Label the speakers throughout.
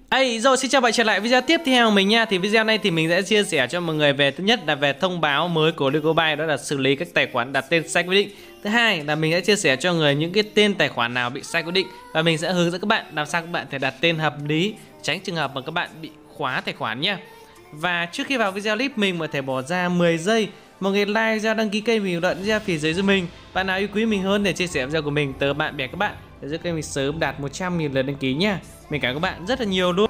Speaker 1: Rồi xin chào bạn trở lại video tiếp theo mình nha. Thì video này thì mình sẽ chia sẻ cho mọi người về thứ nhất là về thông báo mới của Licobuy, đó là xử lý các tài khoản đặt tên sai quy định. Thứ hai là mình sẽ chia sẻ cho người những cái tên tài khoản nào bị sai quy định, và mình sẽ hướng dẫn các bạn làm sao các bạn thể đặt tên hợp lý, tránh trường hợp mà các bạn bị khóa tài khoản nhé. Và trước khi vào video clip, mình có thể bỏ ra 10 giây một người like, ra đăng ký kênh, bình luận ra phía dưới giúp mình. Bạn nào yêu quý mình hơn để chia sẻ video của mình tới bạn bè các bạn, để giúp kênh mình sớm đạt 100.000 lượt đăng ký nha. Mình cảm ơn các bạn rất là nhiều luôn.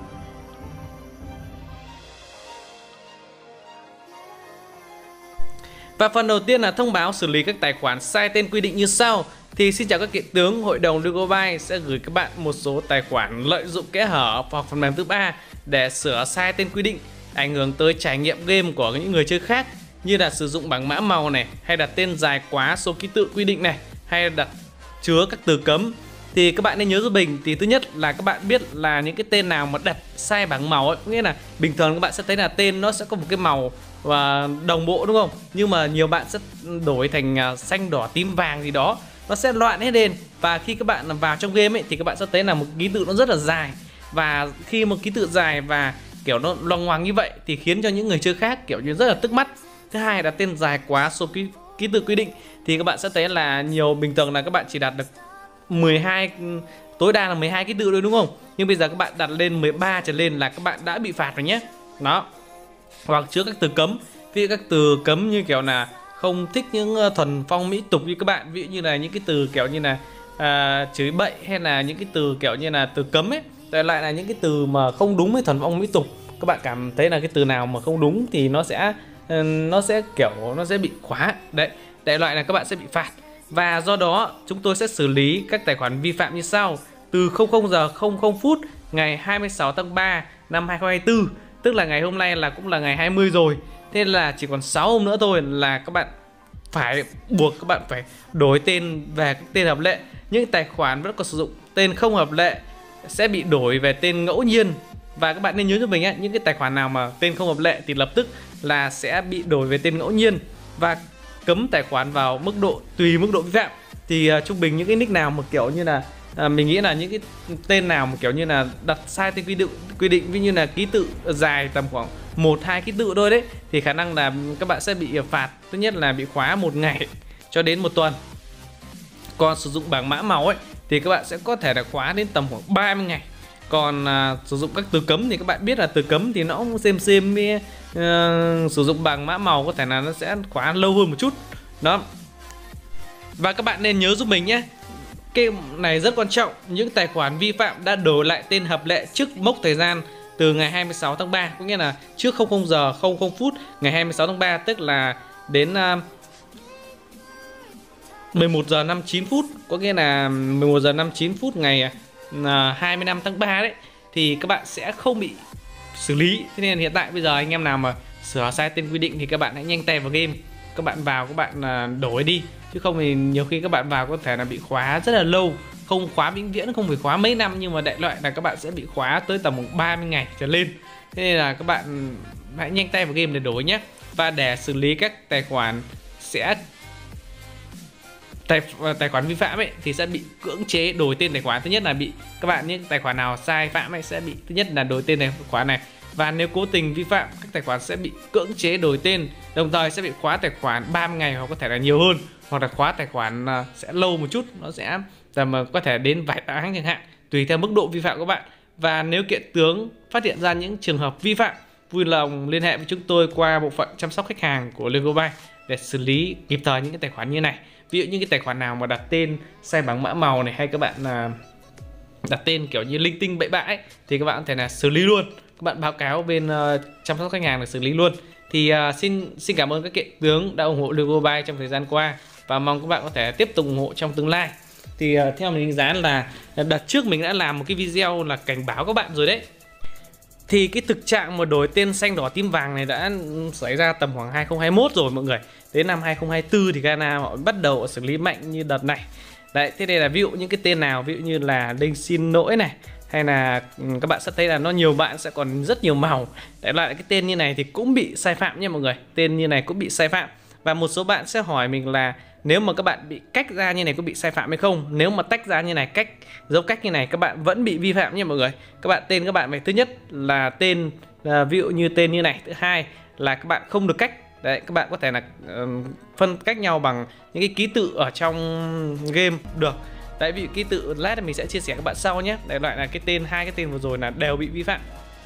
Speaker 1: Và phần đầu tiên là thông báo xử lý các tài khoản sai tên quy định như sau. Thì xin chào các kiện tướng, hội đồng Licobuy sẽ gửi các bạn một số tài khoản lợi dụng kẽ hở hoặc phần mềm thứ ba để sửa sai tên quy định, ảnh hưởng tới trải nghiệm game của những người chơi khác, như là sử dụng bảng mã màu này, hay đặt tên dài quá số ký tự quy định này, hay đặt chứa các từ cấm. Thì các bạn nên nhớ giúp mình, thì thứ nhất là các bạn biết là những cái tên nào mà đặt sai bảng màu ấy, nghĩa là bình thường các bạn sẽ thấy là tên nó sẽ có một cái màu và đồng bộ đúng không, nhưng mà nhiều bạn sẽ đổi thành xanh đỏ tím vàng gì đó, nó sẽ loạn hết lên. Và khi các bạn vào trong game ấy thì các bạn sẽ thấy là một ký tự nó rất là dài, và khi một ký tự dài và kiểu nó loằng ngoằng như vậy thì khiến cho những người chơi khác kiểu như rất là tức mắt. Thứ hai là tên dài quá số ký tự quy định, thì các bạn sẽ thấy là nhiều, bình thường là các bạn chỉ đặt được 12, tối đa là 12 ký tự thôi đúng không, nhưng bây giờ các bạn đặt lên 13 trở lên là các bạn đã bị phạt rồi nhé. Đó, hoặc chứa các từ cấm, ví dụ các từ cấm như kiểu là không thích những thuần phong mỹ tục như các bạn, ví dụ như là những cái từ kiểu như là chửi bậy, hay là những cái từ kiểu như là từ cấm ấy, lại là những cái từ mà không đúng với thuần phong mỹ tục. Các bạn cảm thấy là cái từ nào mà không đúng thì nó sẽ kiểu nó sẽ bị khóa đấy, đại loại là các bạn sẽ bị phạt. Và do đó chúng tôi sẽ xử lý các tài khoản vi phạm như sau. Từ 00 giờ 00 phút ngày 26 tháng 3 năm 2024, tức là ngày hôm nay là cũng là ngày 20 rồi, thế là chỉ còn 6 hôm nữa thôi là các bạn buộc các bạn phải đổi tên về các tên hợp lệ. Những tài khoản vẫn còn sử dụng tên không hợp lệ sẽ bị đổi về tên ngẫu nhiên. Và các bạn nên nhớ cho mình những cái tài khoản nào mà tên không hợp lệ thì lập tức là sẽ bị đổi về tên ngẫu nhiên, và cấm tài khoản vào mức độ tùy mức độ vi phạm. Thì trung bình những cái nick nào mà kiểu như là mình nghĩ là những cái tên nào mà kiểu như là đặt sai tên quy định, ví như là ký tự dài tầm khoảng 1-2 ký tự thôi đấy, thì khả năng là các bạn sẽ bị phạt. Thứ nhất là bị khóa 1 ngày cho đến 1 tuần. Còn sử dụng bảng mã màu ấy thì các bạn sẽ có thể là khóa đến tầm khoảng 30 ngày. Còn sử dụng các từ cấm thì các bạn biết là từ cấm thì nó cũng xem với sử dụng bảng mã màu có thể là nó sẽ khóa lâu hơn một chút. Đó. Và các bạn nên nhớ giúp mình nhé, cái này rất quan trọng, những tài khoản vi phạm đã đổi lại tên hợp lệ trước mốc thời gian từ ngày 26 tháng 3, có nghĩa là trước 00 giờ 00 phút ngày 26 tháng 3, tức là đến 11 giờ 59 phút, có nghĩa là 11 giờ 59 phút ngày 25 tháng 3 đấy, thì các bạn sẽ không bị xử lý. Thế nên hiện tại bây giờ anh em nào mà sửa sai tên quy định thì các bạn hãy nhanh tay vào game, các bạn vào các bạn đổi đi, chứ không thì nhiều khi các bạn vào có thể là bị khóa rất là lâu, không khóa vĩnh viễn, không phải khóa mấy năm, nhưng mà đại loại là các bạn sẽ bị khóa tới tầm 30 ngày trở lên. Thế nên là các bạn hãy nhanh tay vào game để đổi nhé. Và để xử lý các tài khoản tài khoản vi phạm ấy thì sẽ bị cưỡng chế đổi tên tài khoản. Thứ nhất là bị các bạn những tài khoản nào sai phạm ấy sẽ bị, thứ nhất là đổi tên tài khoản này, và nếu cố tình vi phạm các tài khoản sẽ bị cưỡng chế đổi tên, đồng thời sẽ bị khóa tài khoản 30 ngày hoặc có thể là nhiều hơn, hoặc là khóa tài khoản sẽ lâu một chút, nó sẽ có thể đến vài tháng chẳng hạn, tùy theo mức độ vi phạm của các bạn. Và nếu kiện tướng phát hiện ra những trường hợp vi phạm, vui lòng liên hệ với chúng tôi qua bộ phận chăm sóc khách hàng của Licobuy để xử lý kịp thời những cái tài khoản như này. Ví dụ những cái tài khoản nào mà đặt tên sai bảng mã màu này, hay các bạn đặt tên kiểu như linh tinh bậy bạ ấy, thì các bạn có thể là xử lý luôn, các bạn báo cáo bên chăm sóc khách hàng để xử lý luôn. Thì xin cảm ơn các kiện tướng đã ủng hộ Licobuy trong thời gian qua, và mong các bạn có thể tiếp tục ủng hộ trong tương lai. Thì theo mình đánh giá là đợt trước mình đã làm một cái video là cảnh báo các bạn rồi đấy. Thì cái thực trạng mà đổi tên xanh đỏ tím vàng này đã xảy ra tầm khoảng 2021 rồi mọi người. Đến năm 2024 thì Ghana họ bắt đầu xử lý mạnh như đợt này. Đấy, thế đây là ví dụ những cái tên nào, ví dụ như là Linh xin lỗi này, hay là các bạn sẽ thấy là nó nhiều bạn sẽ còn rất nhiều màu. Đại loại cái tên như này thì cũng bị sai phạm nha mọi người. Tên như này cũng bị sai phạm. Và một số bạn sẽ hỏi mình là nếu mà các bạn bị cách ra như này có bị sai phạm hay không? Nếu mà tách ra như này, dấu cách như này các bạn vẫn bị vi phạm nha mọi người. Các bạn tên các bạn phải thứ nhất là tên ví dụ như tên như này, thứ hai là các bạn không được cách. Đấy, các bạn có thể là phân cách nhau bằng những cái ký tự ở trong game được. Đấy, ví dụ ký tự lát mình sẽ chia sẻ các bạn sau nhé. Đại loại là cái tên, hai cái tên vừa rồi là đều bị vi phạm.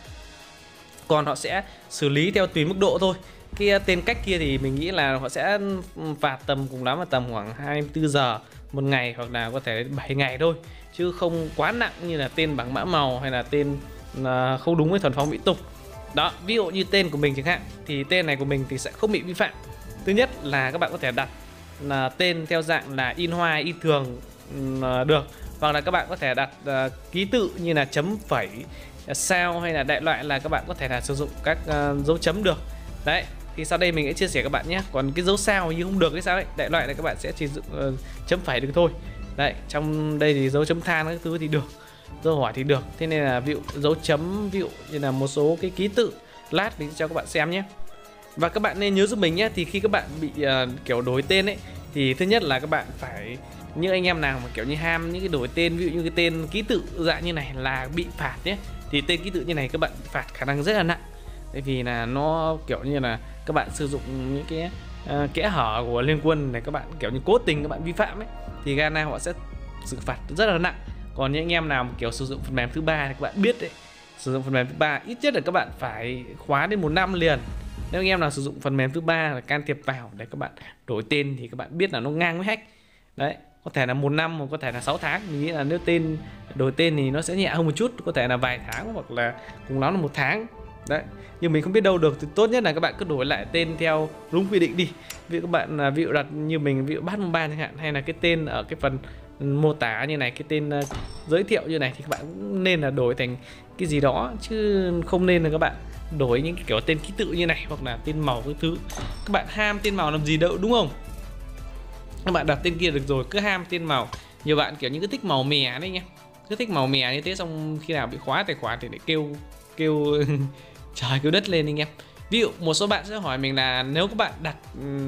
Speaker 1: Còn họ sẽ xử lý theo tùy mức độ thôi. Cái tên cách kia thì mình nghĩ là họ sẽ phạt tầm cùng lắm là tầm khoảng 24 giờ một ngày, hoặc là có thể 7 ngày thôi, chứ không quá nặng như là tên bằng mã màu hay là tên không đúng với thuần phong mỹ tục. Đó, ví dụ như tên của mình chẳng hạn, thì tên này của mình thì sẽ không bị vi phạm. Thứ nhất là các bạn có thể đặt là tên theo dạng là in hoa, in thường được, hoặc là các bạn có thể đặt ký tự như là chấm phẩy, sao, hay là đại loại là các bạn có thể là sử dụng các dấu chấm được. Đấy, thì sau đây mình sẽ chia sẻ các bạn nhé. Còn cái dấu sao như không được cái sao ấy, đại loại là các bạn sẽ chỉ dùng chấm phẩy được thôi. Đấy, trong đây thì dấu chấm than các thứ thì được, dấu hỏi thì được. Thế nên là ví dụ dấu chấm, ví dụ như là một số cái ký tự lát mình sẽ cho các bạn xem nhé. Và các bạn nên nhớ giúp mình nhé, thì khi các bạn bị kiểu đổi tên ấy, thì thứ nhất là các bạn phải, những anh em nào mà kiểu như ham những cái đổi tên, ví dụ như cái tên ký tự dạng như này là bị phạt nhé. Thì tên ký tự như này các bạn phạt khả năng rất là nặng, bởi vì là nó kiểu như là các bạn sử dụng những cái kẽ hở của Liên Quân này, các bạn kiểu như cố tình các bạn vi phạm ấy, thì Ghana họ sẽ xử phạt rất là nặng. Còn những anh em nào mà kiểu sử dụng phần mềm thứ ba thì các bạn biết đấy, sử dụng phần mềm thứ ba ít nhất là các bạn phải khóa đến 1 năm liền. Nếu anh em nào sử dụng phần mềm thứ ba là can thiệp vào để các bạn đổi tên thì các bạn biết là nó ngang với hack. Đấy, có thể là 1 năm hoặc có thể là 6 tháng. Mình nghĩ là nếu đổi tên thì nó sẽ nhẹ hơn một chút, có thể là vài tháng hoặc là cùng lắm là 1 tháng. Đấy, nhưng mình không biết đâu được, thì tốt nhất là các bạn cứ đổi lại tên theo đúng quy định đi. Ví dụ các bạn ví dụ đặt như mình, ví dụ Bát Mông Ban chẳng hạn, hay là cái tên ở cái phần mô tả như này, cái tên giới thiệu như này, thì các bạn cũng nên là đổi thành cái gì đó, chứ không nên là các bạn đổi những cái kiểu tên ký tự như này hoặc là tên màu cái thứ. Các bạn ham tên màu làm gì đâu, đúng không? Các bạn đặt tên kia được rồi, cứ ham tên màu. Nhiều bạn kiểu như cứ thích màu mè đấy nhá, cứ thích màu mè như thế, xong khi nào bị khóa tài khoản thì lại kêu trời kêu đất lên anh em. Ví dụ một số bạn sẽ hỏi mình là nếu các bạn đặt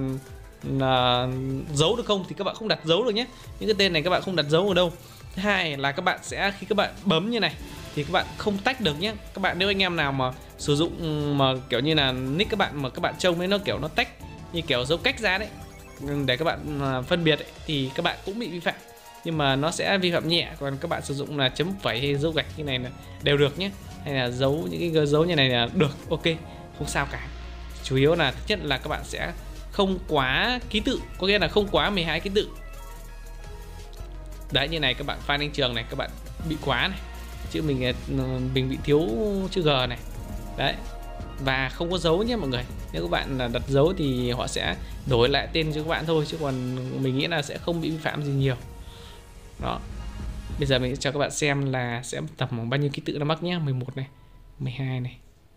Speaker 1: dấu được không, thì các bạn không đặt dấu được nhé. Những cái tên này các bạn không đặt dấu ở đâu. Thứ hai là các bạn sẽ, khi các bạn bấm như này thì các bạn không tách được nhé. Các bạn, nếu anh em nào mà sử dụng mà kiểu như là nick các bạn mà các bạn trông ấy nó kiểu nó tách như kiểu dấu cách ra đấy, để các bạn phân biệt ấy, thì các bạn cũng bị vi phạm, nhưng mà nó sẽ vi phạm nhẹ. Còn các bạn sử dụng là chấm phẩy hay dấu gạch như này là đều được nhé, hay là dấu những cái dấu như này là được, ok, không sao cả. Chủ yếu là thứ nhất là các bạn sẽ không quá ký tự, có nghĩa là không quá 12 ký tự. Đấy, như này các bạn Phan Anh Trường này, các bạn bị quá này, chữ mình bị thiếu chữ G này. Đấy, và không có dấu nhé mọi người. Nếu các bạn đặt dấu thì họ sẽ đổi lại tên cho các bạn thôi, chứ còn mình nghĩ là sẽ không bị vi phạm gì nhiều. Đó, bây giờ mình sẽ cho các bạn xem là sẽ tầm bao nhiêu ký tự nó mắc nhé. 11 này, 12 này,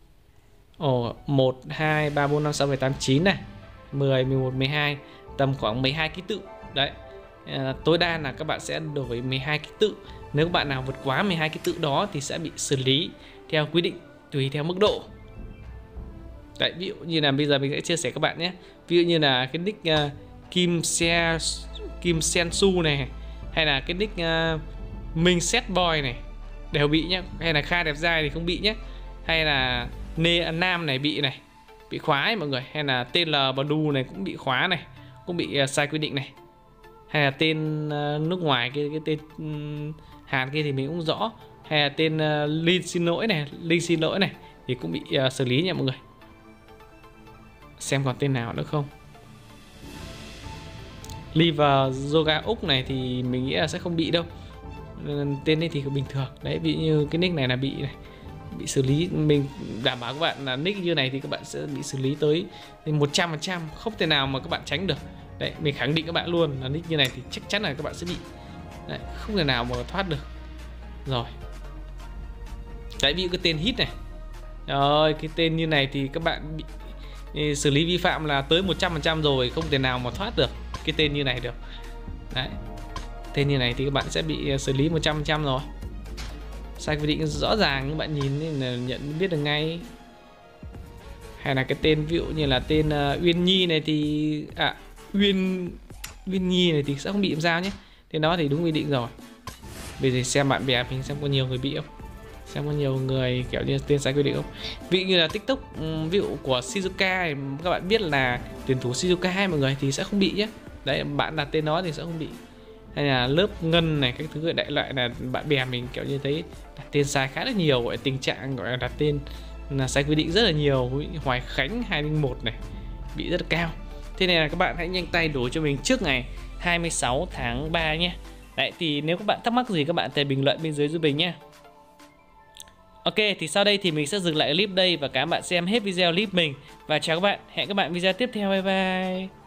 Speaker 1: 1, 2, 3, 4, 5, 6, 7, 8, 9 này, 10, 11, 12, tầm khoảng 12 ký tự. Đấy, tối đa là các bạn sẽ đổi 12 ký tự. Nếu các bạn nào vượt quá 12 ký tự đó thì sẽ bị xử lý theo quy định, tùy theo mức độ. Đấy, ví dụ như là bây giờ mình sẽ chia sẻ các bạn nhé. Ví dụ như là cái nick Kim Sensu này, hay là cái nick Minh Set Boy này đều bị nhé. Hay là Kha Đẹp Dai thì không bị nhé. Hay là Nê Nam này bị khóa ấy mọi người. Hay là TL Badu này cũng bị khóa này, cũng bị sai quy định này. Hay là tên nước ngoài cái tên Hàn kia thì mình cũng rõ. Hay là tên Linh xin lỗi này thì cũng bị xử lý nha mọi người. Xem còn tên nào nữa không. Liver Yoga Úc này thì mình nghĩ là sẽ không bị đâu, tên này thì bình thường. Đấy, ví dụ như cái nick này là bị xử lý. Mình đảm bảo các bạn là nick như này thì các bạn sẽ bị xử lý tới 100%, không thể nào mà các bạn tránh được. Đấy, mình khẳng định các bạn luôn là nick như này thì chắc chắn là các bạn sẽ bị. Đấy, không thể nào mà thoát được. Rồi. Đấy, ví dụ cái tên hit này. Rồi, cái tên như này thì các bạn bị xử lý vi phạm là tới 100% rồi, không thể nào mà thoát được cái tên như này được. Đấy, tên như này thì các bạn sẽ bị xử lý 100% rồi. Sai quy định rõ ràng, các bạn nhìn là nhận biết được ngay. hay là cái tên ví dụ như là tên Uyên Nhi này thì Uyên Nhi này thì sẽ không bị làm sao nhé. Tên đó thì đúng quy định rồi. Bây giờ xem bạn bè mình xem có nhiều người bị không, xem có nhiều người kiểu như tên sai quy định không. Ví dụ như là TikTok ví dụ của Shizuka thì các bạn biết là tuyển thủ Shizuka hai mọi người thì sẽ không bị nhé. Đấy, bạn đặt tên nó thì sẽ không bị. Hay là lớp ngân này các thứ đại loại là bạn bè mình kiểu như thấy đặt tên sai khá là nhiều, gọi tình trạng gọi là đặt tên là sai quy định rất là nhiều. Hoài Khánh 201 này bị rất là cao. Thế này là các bạn hãy nhanh tay đổi cho mình trước ngày 26 tháng 3 nhé. Đấy, thì nếu các bạn thắc mắc gì các bạn thể bình luận bên dưới giúp mình nhé. Ok, thì sau đây thì mình sẽ dừng lại clip đây và các bạn xem hết video clip mình. Và chào các bạn, hẹn các bạn video tiếp theo, bye bye.